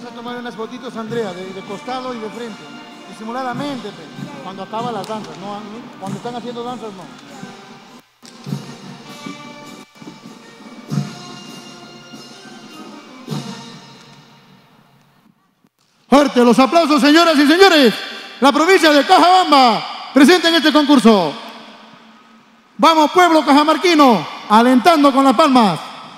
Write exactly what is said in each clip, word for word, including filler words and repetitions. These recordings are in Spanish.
Vamos a tomar unas fotitos, Andrea, de, de costado y de frente. Disimuladamente, pe, cuando acaba las danzas, no, cuando están haciendo danzas, no. Fuerte los aplausos, señoras y señores. La provincia de Cajabamba presente en este concurso. Vamos, pueblo cajamarquino, alentando con las palmas.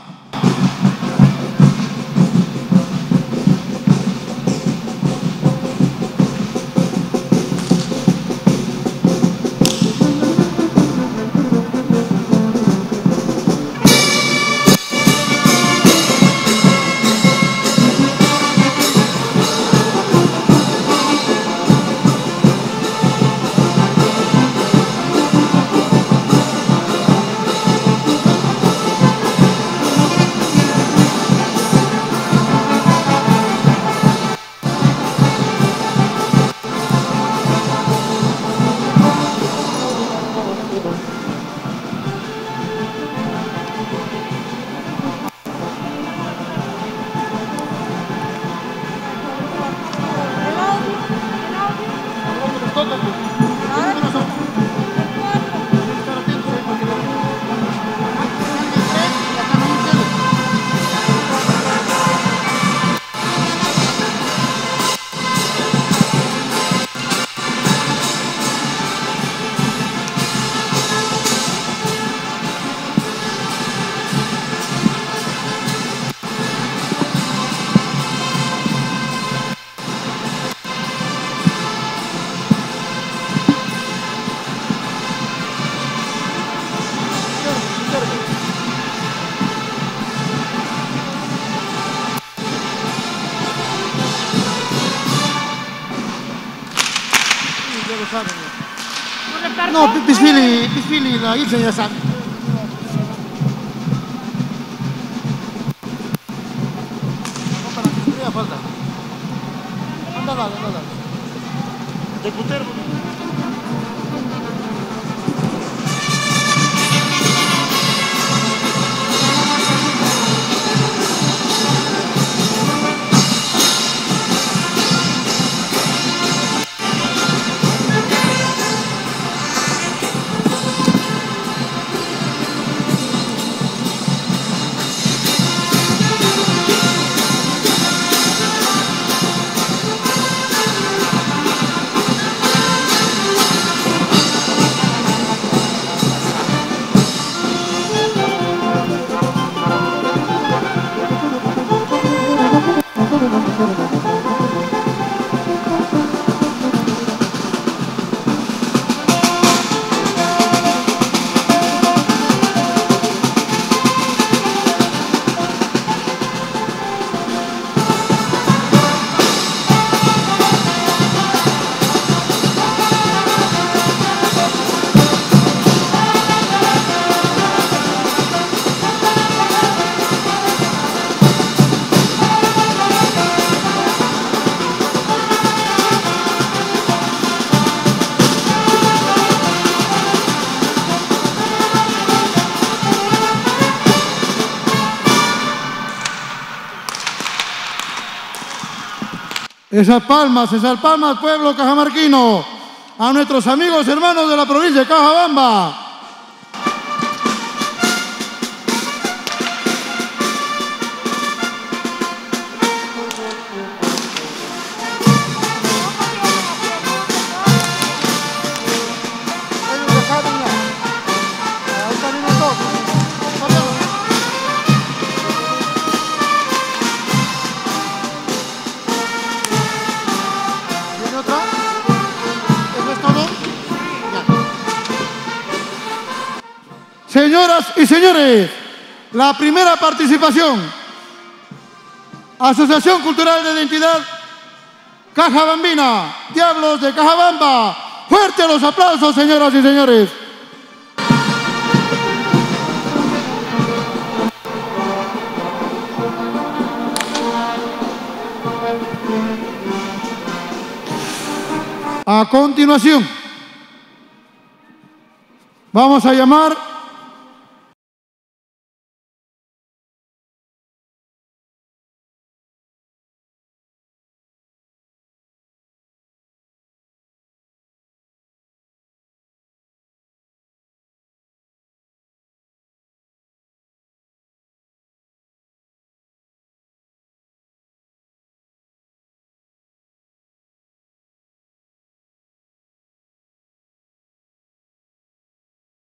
No, Pisfili, Pisfili, la Ilse ya sabe. No, para que tendría falta. Anda, dale, anda, dale. De Cuterbo. Esas palmas, esas palmas, pueblo cajamarquino, a nuestros amigos hermanos de la provincia de Cajabamba. Señoras y señores, la primera participación, Asociación Cultural de Identidad Cajabambina, Diablos de Cajabamba. Fuerte los aplausos, señoras y señores. A continuación, vamos a llamar